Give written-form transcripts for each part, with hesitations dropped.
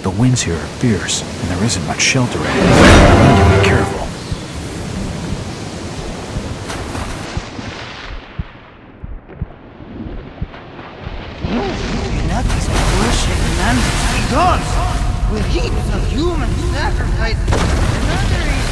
The winds here are fierce, and there isn't much shelter ahead. I need to be careful. Enough of this bullshit, man. Gods! With heaps of human sacrifice. Another reason.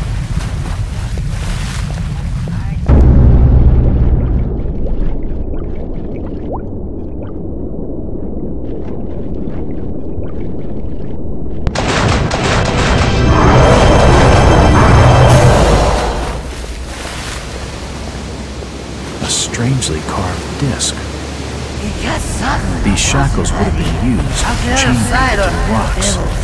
Strangely carved disc. These shackles would have been used to chain it to the rocks.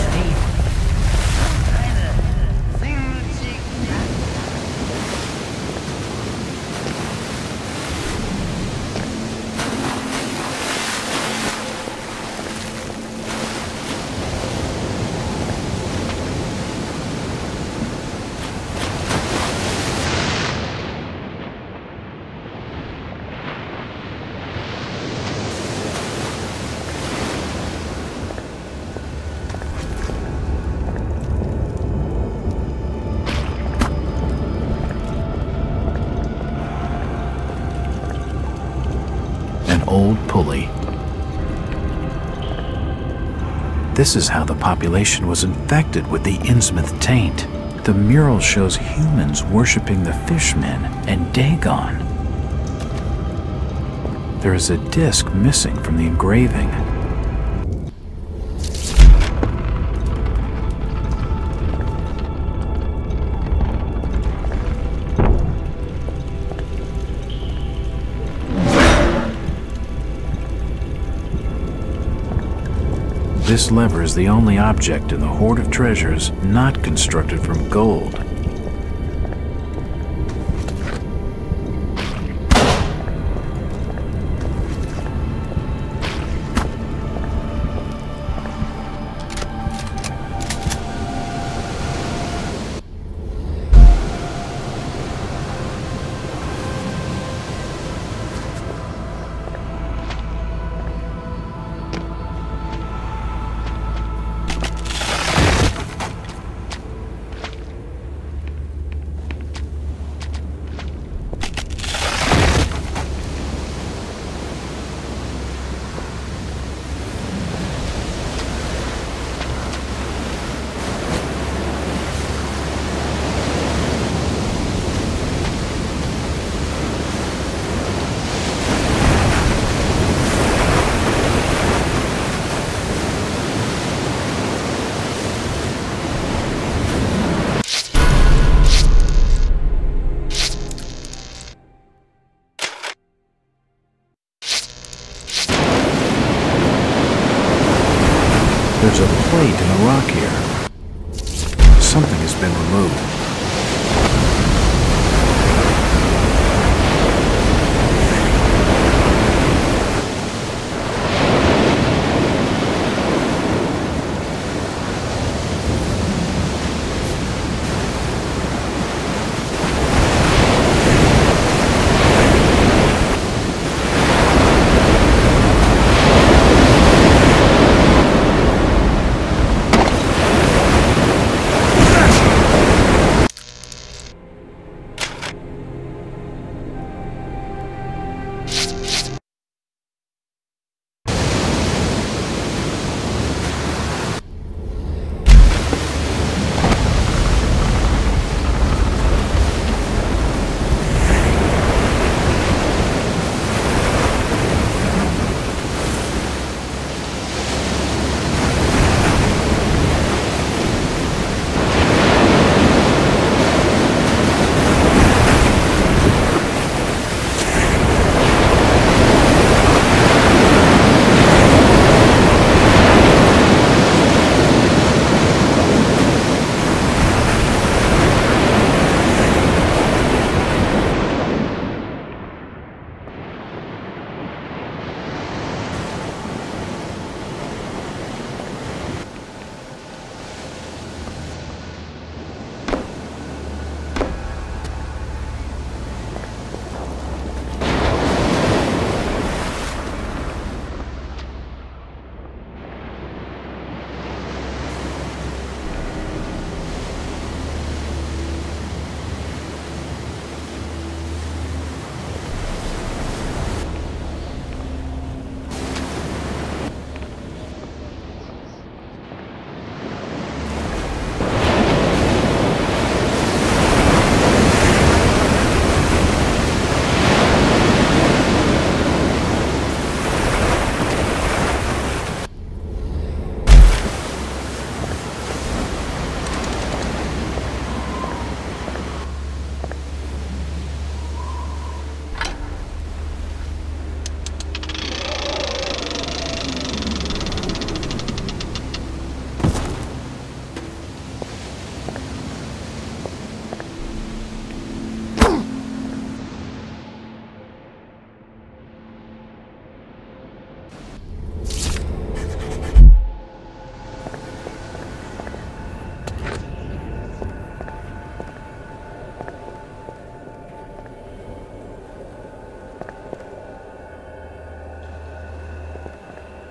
Old pulley. This is how the population was infected with the Innsmouth taint. The mural shows humans worshipping the fishmen and Dagon. There is a disc missing from the engraving. This lever is the only object in the hoard of treasures not constructed from gold. There's a plate in the rock here. Something has been removed.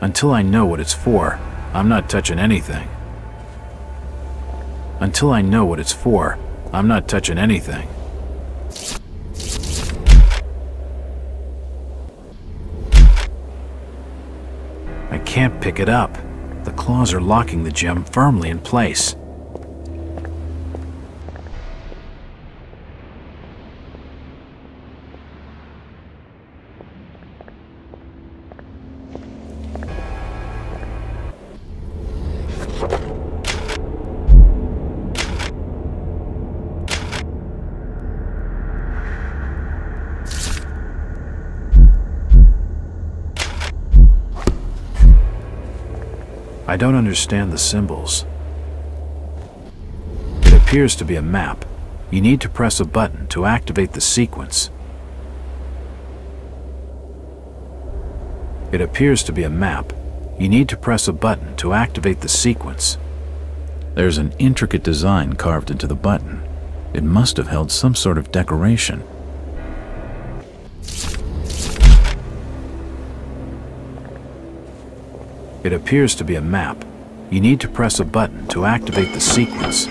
Until I know what it's for, I'm not touching anything. Until I know what it's for, I'm not touching anything. I can't pick it up. The claws are locking the gem firmly in place. I don't understand the symbols. It appears to be a map. You need to press a button to activate the sequence. It appears to be a map. You need to press a button to activate the sequence. There's an intricate design carved into the button. It must have held some sort of decoration. It appears to be a map. You need to press a button to activate the sequence.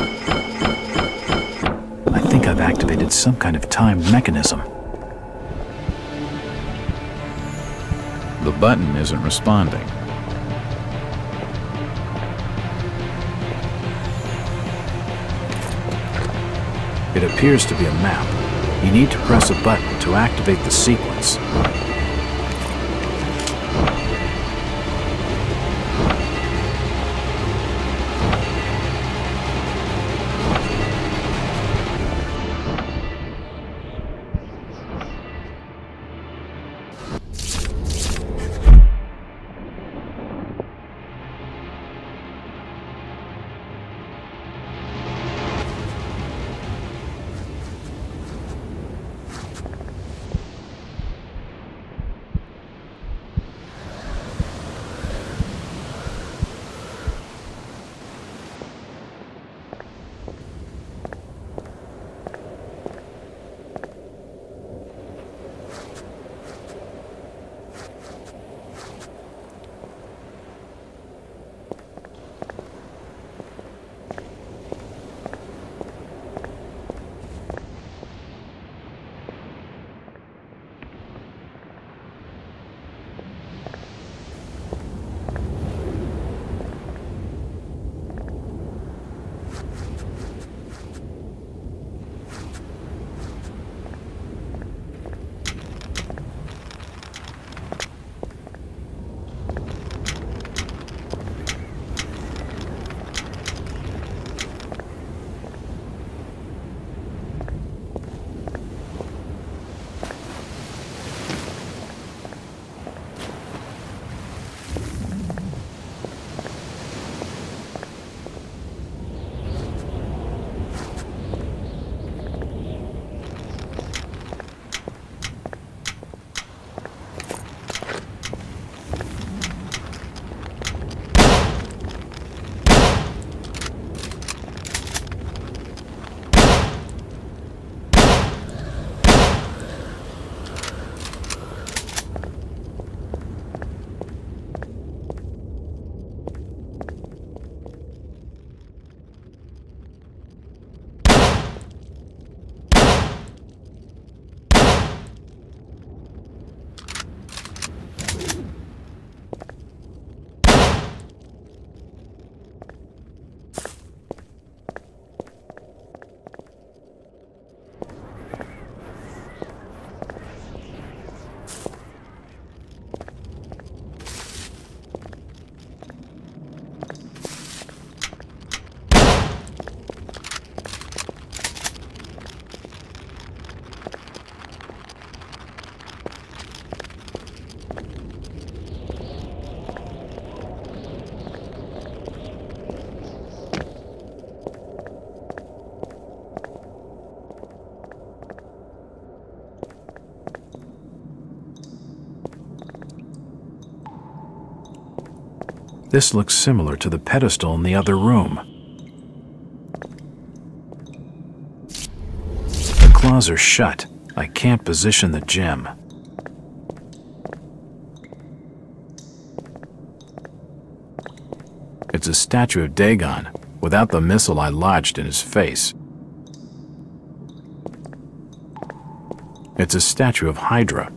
I think I've activated some kind of timed mechanism. The button isn't responding. It appears to be a map. You need to press a button to activate the sequence. This looks similar to the pedestal in the other room. The claws are shut. I can't position the gem. It's a statue of Dagon, without the missile I lodged in his face. It's a statue of Hydra.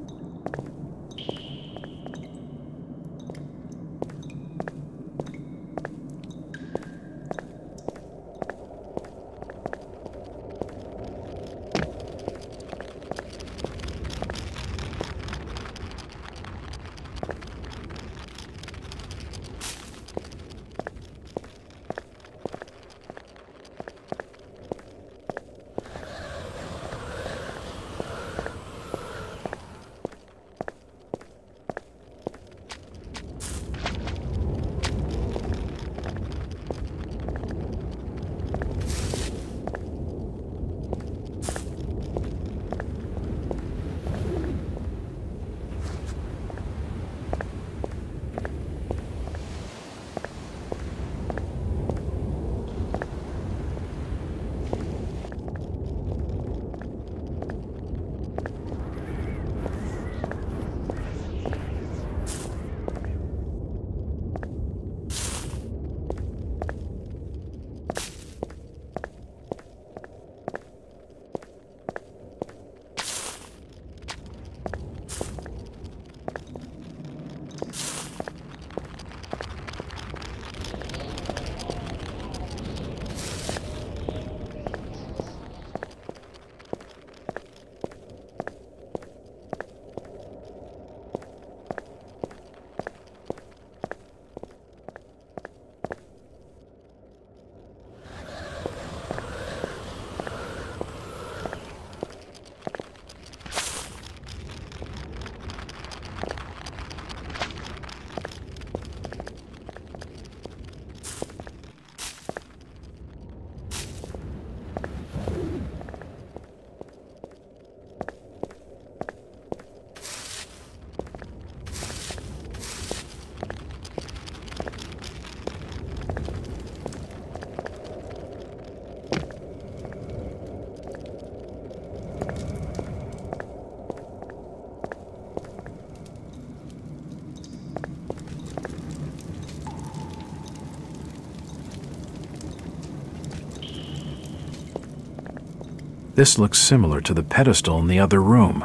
This looks similar to the pedestal in the other room.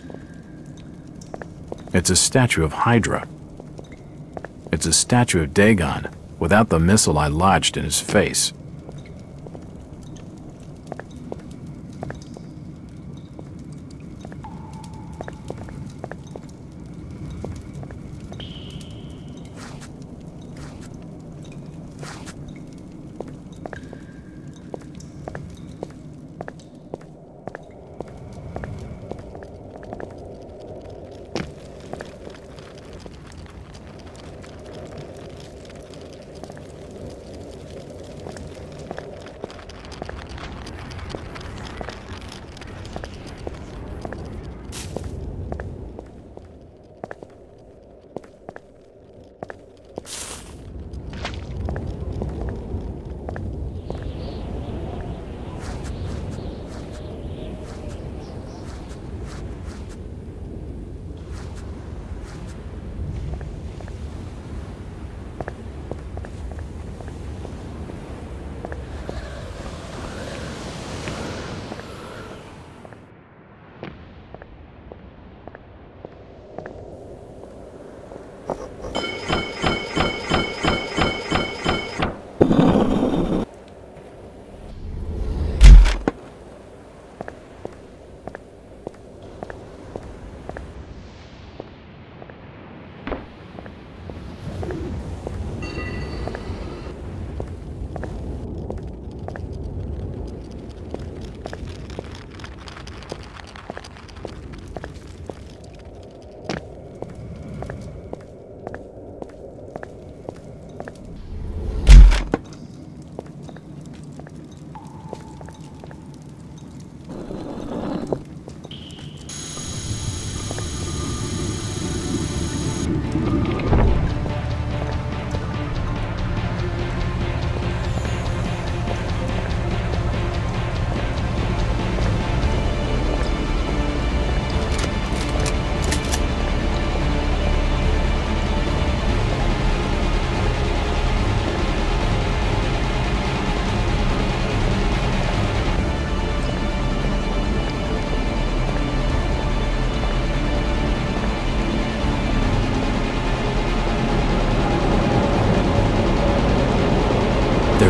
It's a statue of Hydra. It's a statue of Dagon, without the missile I lodged in his face.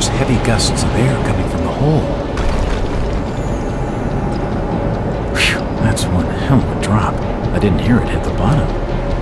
There's heavy gusts of air coming from the hole. Whew, that's one hell of a drop. I didn't hear it hit the bottom.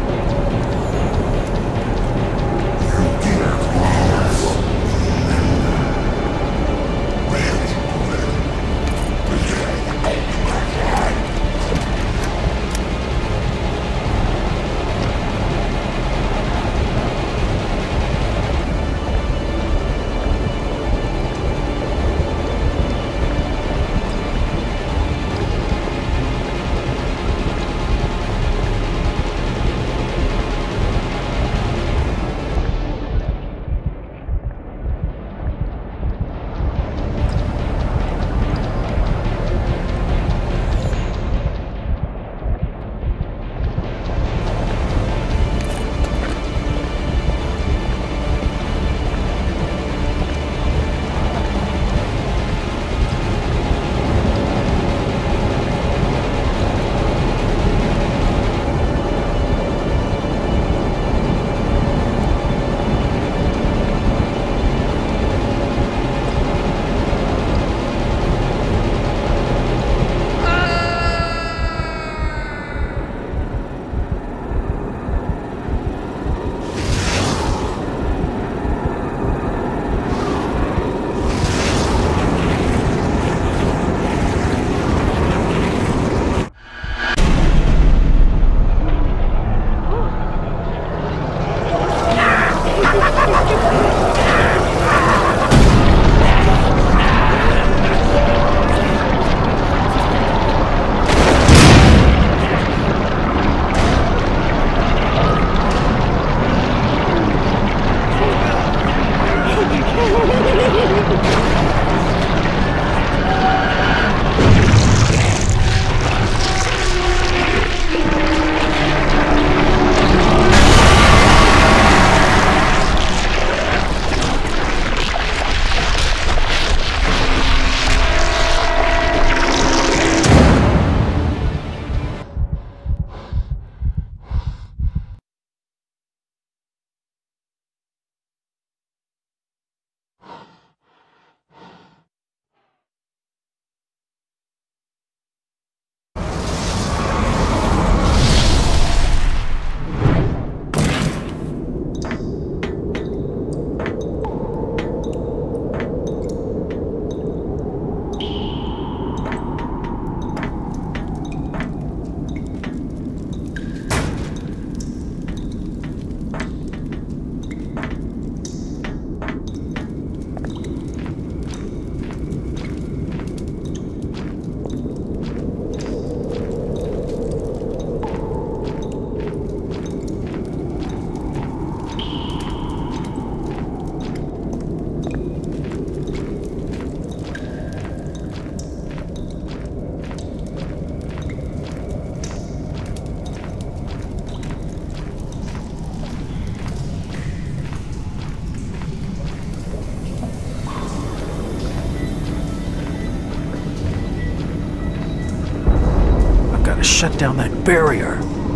Shut down that barrier.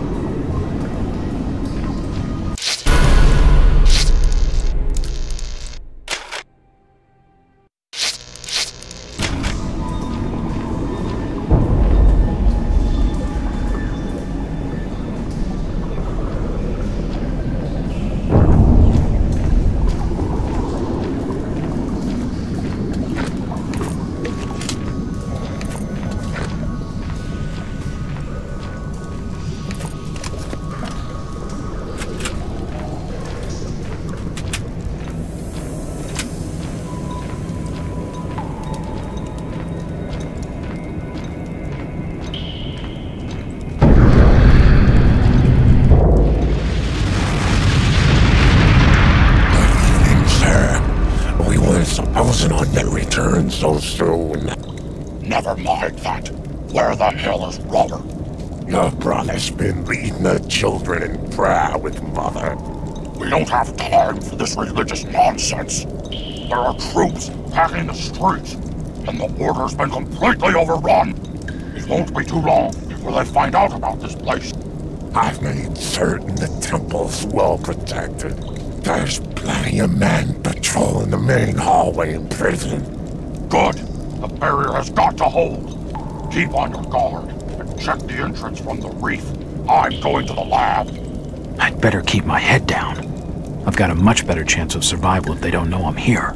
Return so soon. Never mind that. Where the hell is Robert? Your brother's been leading the children in prayer with Mother. We don't have time for this religious nonsense. There are troops packing the streets, and the order's been completely overrun. It won't be too long before they find out about this place. I've made certain the temple's well protected. There's plenty of men patrolling the main hallway in prison. Good. The barrier has got to hold. Keep on your guard and check the entrance from the reef. I'm going to the lab. I'd better keep my head down. I've got a much better chance of survival if they don't know I'm here.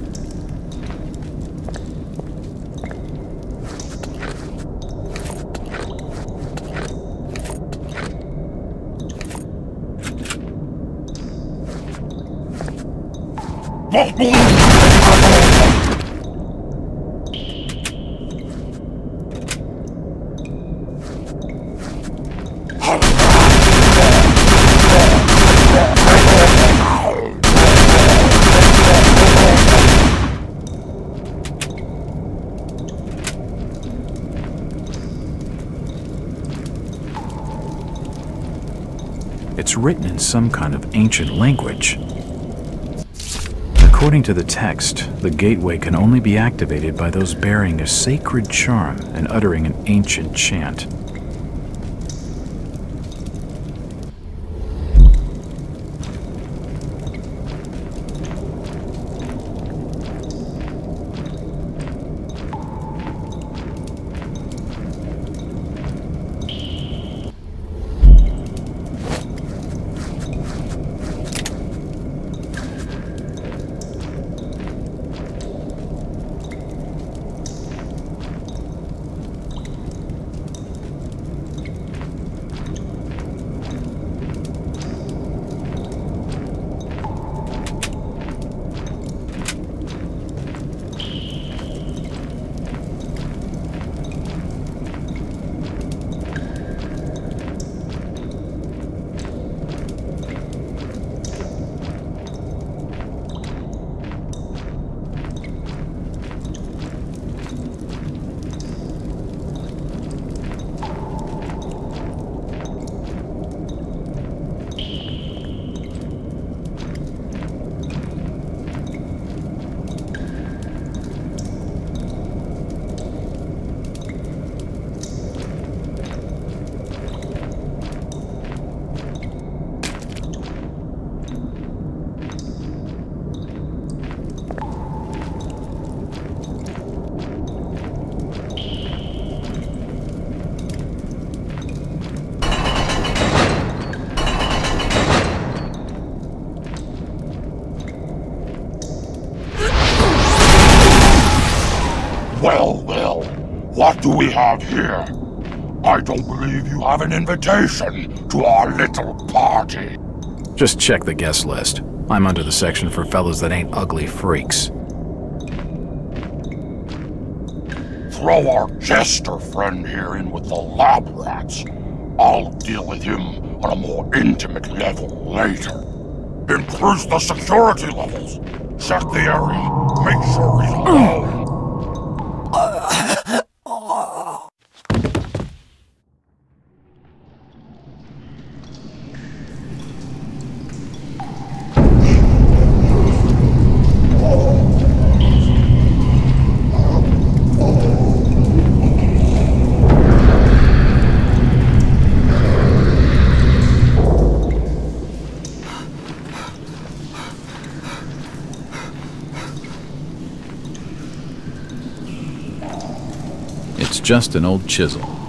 It's written in some kind of ancient language. According to the text, the gateway can only be activated by those bearing a sacred charm and uttering an ancient chant. Well, what do we have here? I don't believe you have an invitation to our little party. Just check the guest list. I'm under the section for fellas that ain't ugly freaks. Throw our jester friend here in with the lab rats. I'll deal with him on a more intimate level later. Increase the security levels. Check the area. Make sure he's alone. It's just an old chisel.